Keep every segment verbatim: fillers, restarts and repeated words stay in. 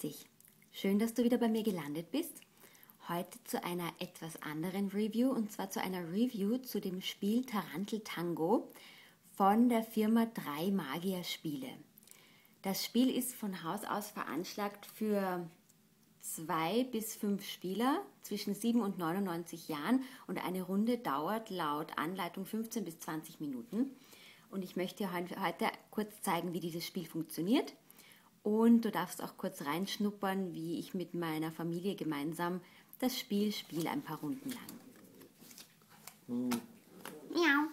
dich. Schön, dass du wieder bei mir gelandet bist. Heute zu einer etwas anderen Review und zwar zu einer Review zu dem Spiel Tarantel Tango von der Firma drei Magier Spiele. Das Spiel ist von Haus aus veranschlagt für zwei bis fünf Spieler zwischen sieben und neunundneunzig Jahren und eine Runde dauert laut Anleitung fünfzehn bis zwanzig Minuten. Und ich möchte dir heute kurz zeigen, wie dieses Spiel funktioniert. Und du darfst auch kurz reinschnuppern, wie ich mit meiner Familie gemeinsam das Spiel spiele, ein paar Runden lang. Hm. Miau.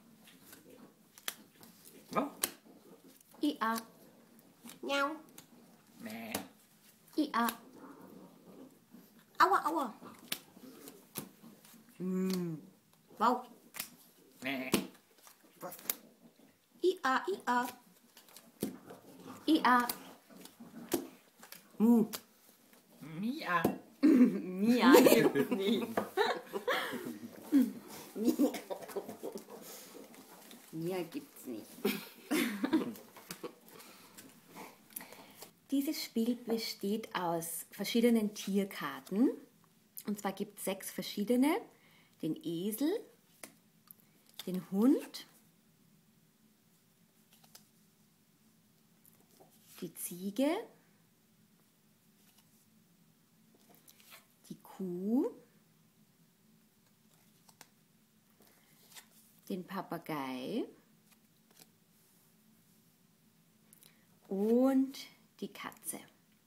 Oh. Ia. Miau. Mäh. Ia. Aua, aua. Mm. Wow. Mäh. Ia, ia. Ia. Mu. Mia. Mia gibt's nie. Mia gibt's nicht. Dieses Spiel besteht aus verschiedenen Tierkarten. Und zwar gibt es sechs verschiedene. Den Esel, den Hund, die Ziege, die Kuh, den Papagei und die Katze.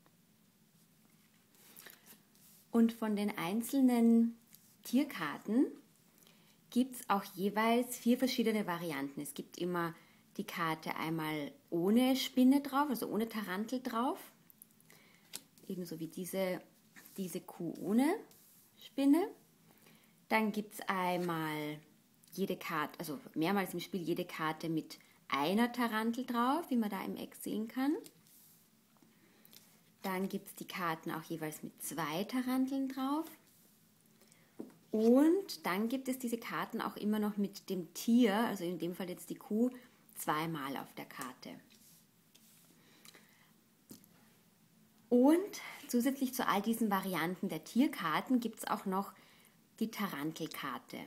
Und von den einzelnen Tierkarten gibt es auch jeweils vier verschiedene Varianten. Es gibt immer die Karte einmal ohne Spinne drauf, also ohne Tarantel drauf. Ebenso wie diese, diese Kuh ohne Spinne. Dann gibt es einmal jede Karte, also mehrmals im Spiel jede Karte mit einer Tarantel drauf, wie man da im Eck sehen kann. Dann gibt es die Karten auch jeweils mit zwei Taranteln drauf. Und dann gibt es diese Karten auch immer noch mit dem Tier, also in dem Fall jetzt die Kuh, zweimal auf der Karte. Und zusätzlich zu all diesen Varianten der Tierkarten gibt es auch noch die Tarantelkarte.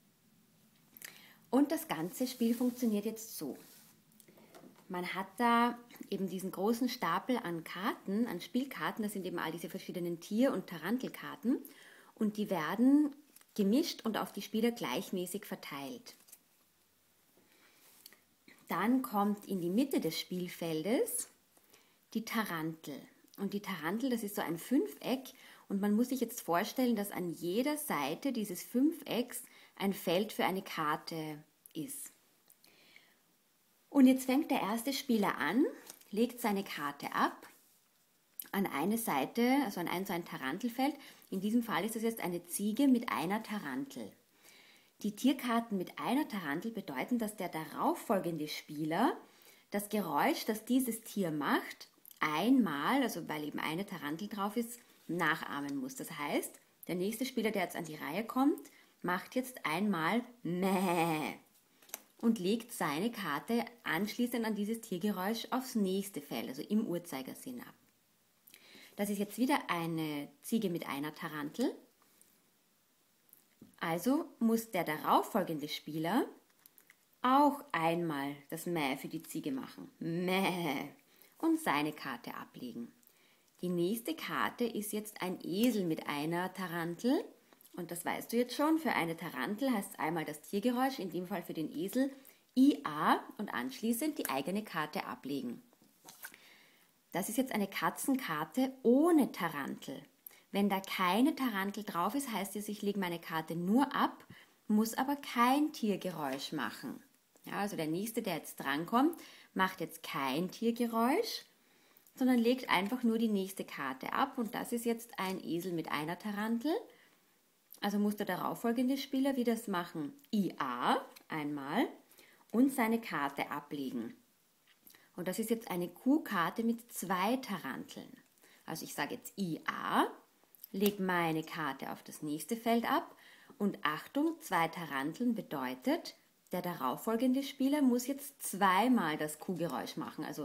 Und das ganze Spiel funktioniert jetzt so. Man hat da eben diesen großen Stapel an Karten, an Spielkarten, das sind eben all diese verschiedenen Tier- und Tarantelkarten und die werden gemischt und auf die Spieler gleichmäßig verteilt. Dann kommt in die Mitte des Spielfeldes die Tarantel. Und die Tarantel, das ist so ein Fünfeck und man muss sich jetzt vorstellen, dass an jeder Seite dieses Fünfecks ein Feld für eine Karte ist. Und jetzt fängt der erste Spieler an, legt seine Karte ab an eine Seite, also an ein so ein Tarantelfeld. In diesem Fall ist es jetzt eine Ziege mit einer Tarantel. Die Tierkarten mit einer Tarantel bedeuten, dass der darauffolgende Spieler das Geräusch, das dieses Tier macht, einmal, also weil eben eine Tarantel drauf ist, nachahmen muss. Das heißt, der nächste Spieler, der jetzt an die Reihe kommt, macht jetzt einmal Mäh und legt seine Karte anschließend an dieses Tiergeräusch aufs nächste Feld, also im Uhrzeigersinn ab. Das ist jetzt wieder eine Ziege mit einer Tarantel. Also muss der darauffolgende Spieler auch einmal das Mäh für die Ziege machen. Mäh. Und seine Karte ablegen. Die nächste Karte ist jetzt ein Esel mit einer Tarantel. Und das weißt du jetzt schon, für eine Tarantel heißt es einmal das Tiergeräusch, in dem Fall für den Esel I A und anschließend die eigene Karte ablegen. Das ist jetzt eine Katzenkarte ohne Tarantel. Wenn da keine Tarantel drauf ist, heißt es, ich lege meine Karte nur ab, muss aber kein Tiergeräusch machen. Ja, also der Nächste, der jetzt drankommt, macht jetzt kein Tiergeräusch, sondern legt einfach nur die nächste Karte ab und das ist jetzt ein Esel mit einer Tarantel. Also muss der darauffolgende Spieler wieder das machen. I A einmal und seine Karte ablegen. Und das ist jetzt eine Kuhkarte mit zwei Taranteln. Also ich sage jetzt I A, lege meine Karte auf das nächste Feld ab und Achtung, zwei Taranteln bedeutet, der darauffolgende Spieler muss jetzt zweimal das Kuhgeräusch machen. Also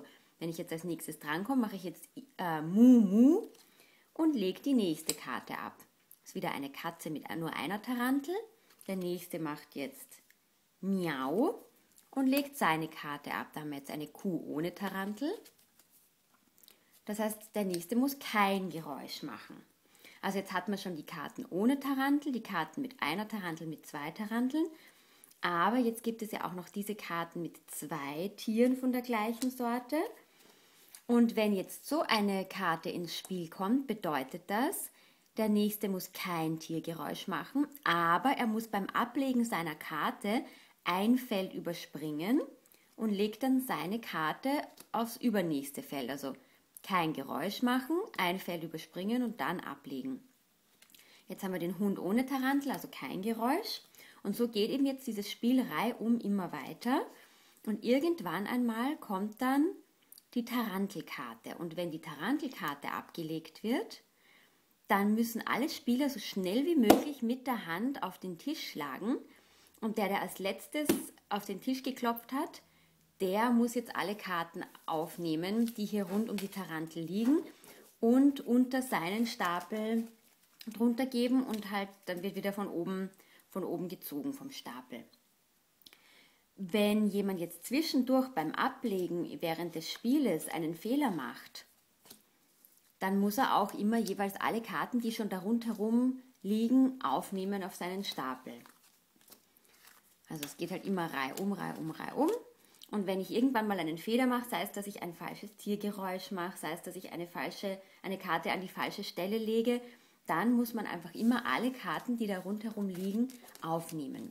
Wenn ich jetzt als nächstes drankomme, mache ich jetzt äh, Mu Mu und lege die nächste Karte ab. Das ist wieder eine Katze mit nur einer Tarantel. Der nächste macht jetzt Miau und legt seine Karte ab. Da haben wir jetzt eine Kuh ohne Tarantel. Das heißt, der nächste muss kein Geräusch machen. Also jetzt hat man schon die Karten ohne Tarantel, die Karten mit einer Tarantel, mit zwei Taranteln. Aber jetzt gibt es ja auch noch diese Karten mit zwei Tieren von der gleichen Sorte. Und wenn jetzt so eine Karte ins Spiel kommt, bedeutet das, der nächste muss kein Tiergeräusch machen, aber er muss beim Ablegen seiner Karte ein Feld überspringen und legt dann seine Karte aufs übernächste Feld. Also kein Geräusch machen, ein Feld überspringen und dann ablegen. Jetzt haben wir den Hund ohne Tarantel, also kein Geräusch. Und so geht eben jetzt dieses Spiel reihum immer weiter. Und irgendwann einmal kommt dann die Tarantelkarte. Und wenn die Tarantelkarte abgelegt wird, dann müssen alle Spieler so schnell wie möglich mit der Hand auf den Tisch schlagen. Und der, der als letztes auf den Tisch geklopft hat, der muss jetzt alle Karten aufnehmen, die hier rund um die Tarantel liegen und unter seinen Stapel drunter geben und halt dann wird wieder von oben, von oben gezogen vom Stapel. Wenn jemand jetzt zwischendurch beim Ablegen während des Spieles einen Fehler macht, dann muss er auch immer jeweils alle Karten, die schon da rundherum liegen, aufnehmen auf seinen Stapel. Also es geht halt immer reihum, reihum, reihum. Und wenn ich irgendwann mal einen Fehler mache, sei es, dass ich ein falsches Tiergeräusch mache, sei es, dass ich eine, falsche, eine Karte an die falsche Stelle lege, dann muss man einfach immer alle Karten, die da rundherum liegen, aufnehmen.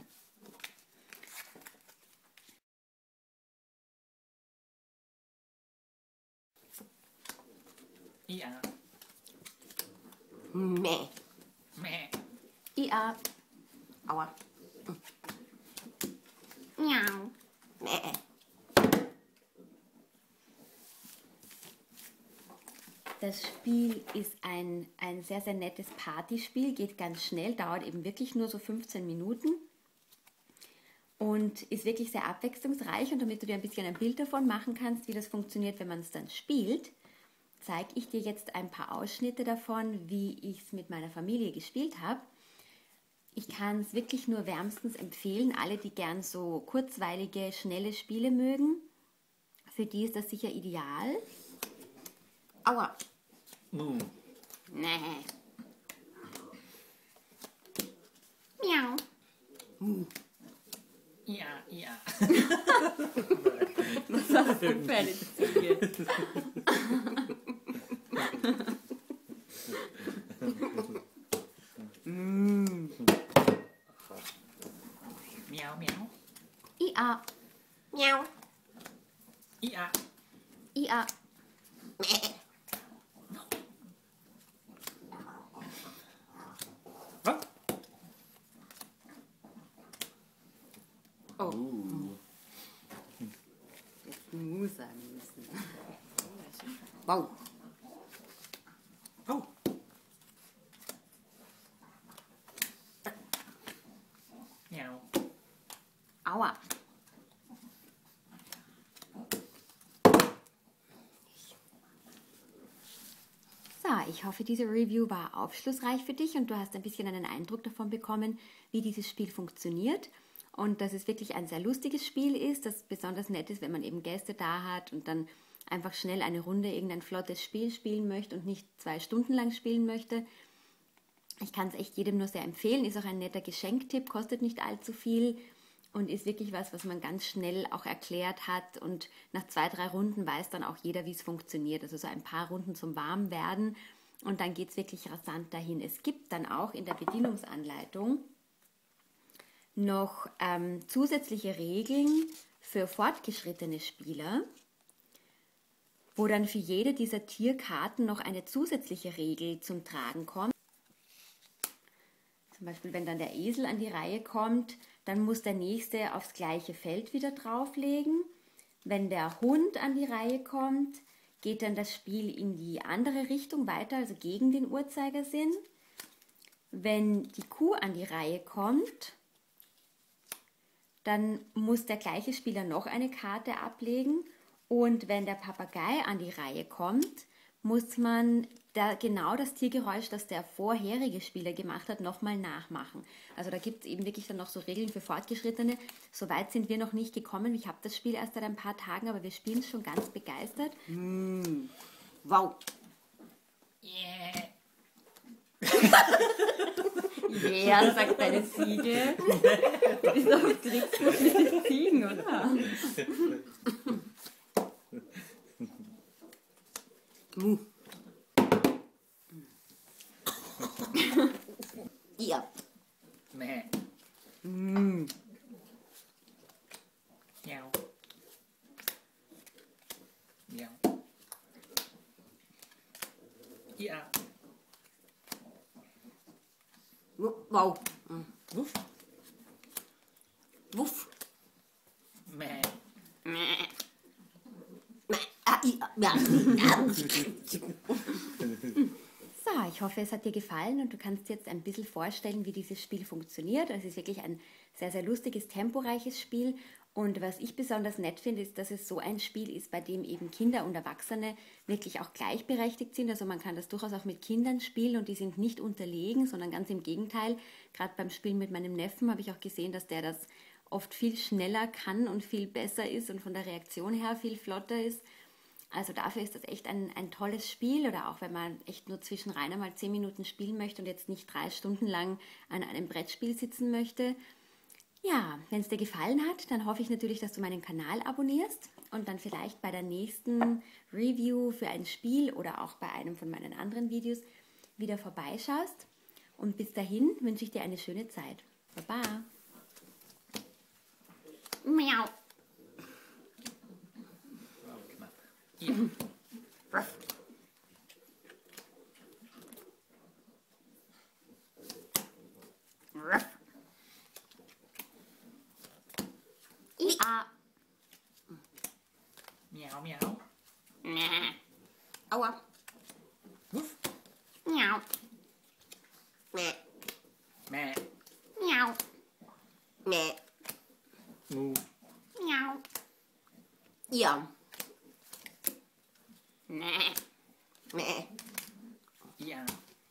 Ja. Meh. Meh. Ja, Aua. Miau. Meh. das Spiel ist ein, ein sehr, sehr nettes Partyspiel, geht ganz schnell, dauert eben wirklich nur so fünfzehn Minuten und ist wirklich sehr abwechslungsreich. Und damit du dir ein bisschen ein Bild davon machen kannst, wie das funktioniert, wenn man es dann spielt, zeige ich dir jetzt ein paar Ausschnitte davon, wie ich es mit meiner Familie gespielt habe. Ich kann es wirklich nur wärmstens empfehlen, alle, die gern so kurzweilige, schnelle Spiele mögen. Für die ist das sicher ideal. Aua. Mu. Nee. Miau. Ja, ja. Was hast du für eine Ziege? Miau, miau. Ia, Miau. Ja. ia. Meh. Was? Oh, Uh. jetzt Mu sagen müssen. Wow. Oh. Miau. Aua. So, ich hoffe, diese Review war aufschlussreich für dich und du hast ein bisschen einen Eindruck davon bekommen, wie dieses Spiel funktioniert und dass es wirklich ein sehr lustiges Spiel ist, das besonders nett ist, wenn man eben Gäste da hat und dann einfach schnell eine Runde irgendein flottes Spiel spielen möchte und nicht zwei Stunden lang spielen möchte. Ich kann es echt jedem nur sehr empfehlen, ist auch ein netter Geschenktipp, kostet nicht allzu viel und ist wirklich was, was man ganz schnell auch erklärt hat und nach zwei, drei Runden weiß dann auch jeder, wie es funktioniert. Also so ein paar Runden zum Warmwerden und dann geht es wirklich rasant dahin. Es gibt dann auch in der Bedienungsanleitung noch ähm, zusätzliche Regeln für fortgeschrittene Spieler, wo dann für jede dieser Tierkarten noch eine zusätzliche Regel zum Tragen kommt. Zum Beispiel, wenn dann der Esel an die Reihe kommt, dann muss der Nächste aufs gleiche Feld wieder drauflegen. Wenn der Hund an die Reihe kommt, geht dann das Spiel in die andere Richtung weiter, also gegen den Uhrzeigersinn. Wenn die Kuh an die Reihe kommt, dann muss der gleiche Spieler noch eine Karte ablegen Und wenn der Papagei an die Reihe kommt, muss man da genau das Tiergeräusch, das der vorherige Spieler gemacht hat, nochmal nachmachen. Also da gibt es eben wirklich dann noch so Regeln für Fortgeschrittene. So weit sind wir noch nicht gekommen. Ich habe das Spiel erst seit ein paar Tagen, aber wir spielen es schon ganz begeistert. Mm. Wow. Yeah. Ja, sagt deine Ziege. Du bist auf Kriegsfuß mit den Ziegen, oder? Mu. Ja. Meh. Mm. Miau. Miau. Ja. Wow. Mm. Wuff. Wuff. Meh. Mäh. Mäh. Ah, ja. Ja. So, ich hoffe, es hat dir gefallen und du kannst dir jetzt ein bisschen vorstellen, wie dieses Spiel funktioniert. Es ist wirklich ein sehr, sehr lustiges, temporeiches Spiel. Und was ich besonders nett finde, ist, dass es so ein Spiel ist, bei dem eben Kinder und Erwachsene wirklich auch gleichberechtigt sind. Also man kann das durchaus auch mit Kindern spielen und die sind nicht unterlegen, sondern ganz im Gegenteil. Gerade beim Spielen mit meinem Neffen habe ich auch gesehen, dass der das oft viel schneller kann und viel besser ist und von der Reaktion her viel flotter ist. Also dafür ist das echt ein, ein tolles Spiel, oder auch wenn man echt nur zwischenrein einmal zehn Minuten spielen möchte und jetzt nicht drei Stunden lang an einem Brettspiel sitzen möchte. Ja, wenn es dir gefallen hat, dann hoffe ich natürlich, dass du meinen Kanal abonnierst und dann vielleicht bei der nächsten Review für ein Spiel oder auch bei einem von meinen anderen Videos wieder vorbeischaust. Und bis dahin wünsche ich dir eine schöne Zeit. Baba! Miau. Oh, knapp. Ja. Ruff. Ruff. Ja. Miau, miau. Mäh. Aua. Wuff. Miau. Mäh. Meh. Miau. Mäh. Mu. Miau. Ja. Mäh. Mäh. Ja.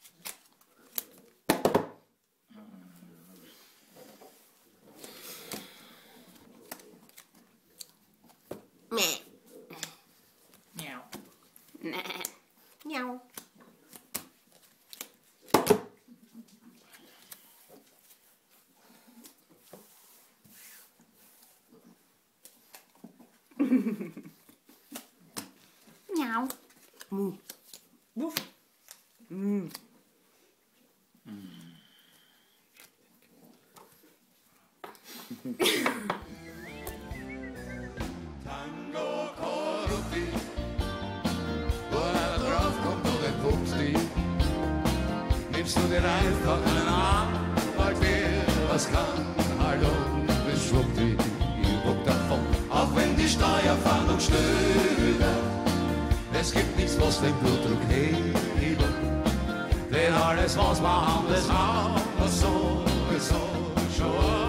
Mäh. Miau. Mäh. Miau. Miau. Mu. Wuff. Mm. Tango Korotti, wo er drauf kommt und er guckt dich, nimmst du dir einfach einen Anwalt, wer was kann, hallo, bis schwuppdi, ich ruck davon, auch wenn die Steuerfahndung stöbert, es gibt nichts, was den Blutdruck hebt, denn alles, was wir haben, das haben wir sowieso schon.